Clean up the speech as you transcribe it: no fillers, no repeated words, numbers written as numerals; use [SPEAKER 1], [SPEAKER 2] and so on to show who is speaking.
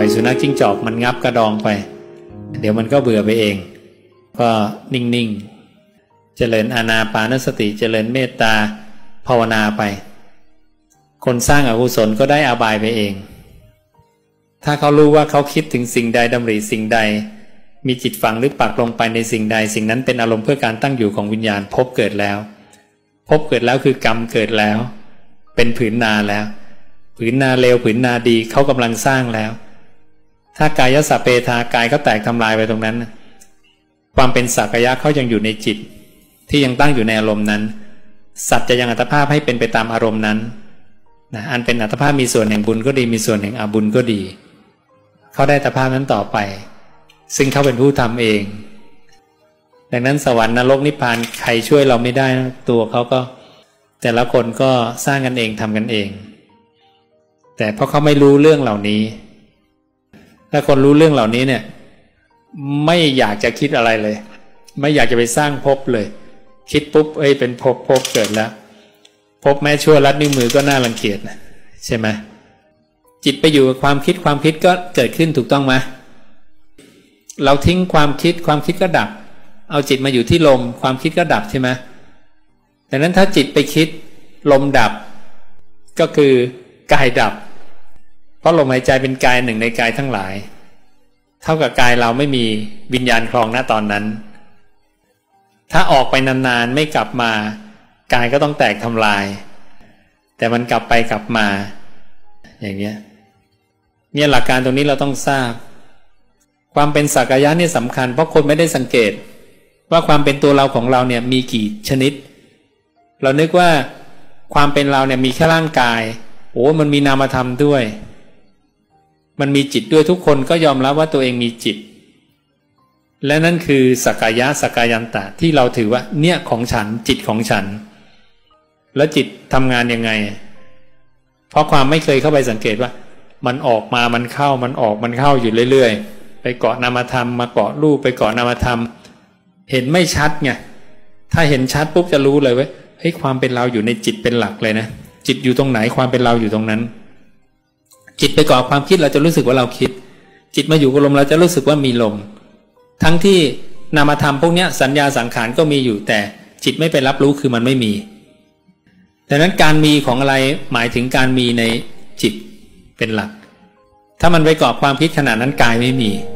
[SPEAKER 1] ล่อยสุนัขจิ้งจอกมันงับกระดองไปเดี๋ยวมันก็เบื่อไปเองก็นิ่งๆเจริญอานาปานสติเจริญเมตตาภาวนาไปคนสร้างอกุศลก็ได้อบายไปเองถ้าเขารู้ว่าเขาคิดถึงสิ่งใดดำริสิ่งใดมีจิตฝังหรือปักลงไปในสิ่งใดสิ่งนั้นเป็นอารมณ์เพื่อการตั้งอยู่ของวิญญาณภพเกิดแล้วภพเกิดแล้วคือกรรมเกิดแล้วเป็นผืนนาแล้วผืนนาเลวผืนนาดีเขากำลังสร้างแล้วถ้ากายสัพเพทากายเขาแตกทำลายไปตรงนั้นความเป็นสักยะเขายังอยู่ในจิตที่ยังตั้งอยู่ในอารมณ์นั้นสัตว์จะยังอัตภาพให้เป็นไปตามอารมณ์นั้นนะอันเป็นอัตภาพมีส่วนแห่งบุญก็ดีมีส่วนแห่งอบุญก็ดีเขาได้อัตภาพนั้นต่อไปซึ่งเขาเป็นผู้ทำเองดังนั้นสวรรค์นรกนิพพานใครช่วยเราไม่ได้นะตัวเขาก็แต่ละคนก็สร้างกันเองทำกันเองแต่เพราะเขาไม่รู้เรื่องเหล่านี้ถ้าคนรู้เรื่องเหล่านี้เนี่ยไม่อยากจะคิดอะไรเลยไม่อยากจะไปสร้างภพเลยคิดปุ๊บเป็นภพเกิดแล้วภพแม้ชั่วลัดนิ้วมือก็น่ารังเกียจนะใช่ไหมจิตไปอยู่กับความคิดก็เกิดขึ้นถูกต้องไหมเราทิ้งความคิดก็ดับเอาจิตมาอยู่ที่ลมความคิดก็ดับใช่ไหมดังนั้นถ้าจิตไปคิดลมดับก็คือกายดับเพราะลมหายใจเป็นกายหนึ่งในกายทั้งหลายเท่ากับกายเราไม่มีวิญญาณครองณตอนนั้นถ้าออกไปนานๆไม่กลับมากายก็ต้องแตกทำลายแต่มันกลับไปกลับมาอย่างเนี้ยเนี่ยหลักการตรงนี้เราต้องทราบความเป็นสักกายะนี่สำคัญเพราะคนไม่ได้สังเกตว่าความเป็นตัวเราของเราเนี่ยมีกี่ชนิดเรานึกว่าความเป็นเราเนี่ยมีแค่ร่างกายมันมีนามธรรมด้วยมันมีจิตด้วยทุกคนก็ยอมรับว่าตัวเองมีจิตและนั่นคือสักกายะสักกายันตะที่เราถือว่าเนี่ยของฉันจิตของฉันแล้วจิตทำงานยังไงเพราะความไม่เคยเข้าไปสังเกตว่ามันออกมามันเข้ามันออกมันเข้าอยู่เรื่อยๆไปเกาะนามธรรมมาเกาะรูปไปเกาะนามธรรมเห็นไม่ชัดไงถ้าเห็นชัดปุ๊บจะรู้เลยว่าความเป็นเราอยู่ในจิตเป็นหลักเลยนะจิตอยู่ตรงไหนความเป็นเราอยู่ตรงนั้นจิตไปเกาะความคิดเราจะรู้สึกว่าเราคิดจิตมาอยู่กับลมเราจะรู้สึกว่ามีลมทั้งที่นามธรรมพวกนี้สัญญาสังขารก็มีอยู่แต่จิตไม่ไปรับรู้คือมันไม่มีดังนั้นการมีของอะไรหมายถึงการมีในจิตเป็นหลักถ้ามันไปเกาะความคิดขนาดนั้นกายไม่มี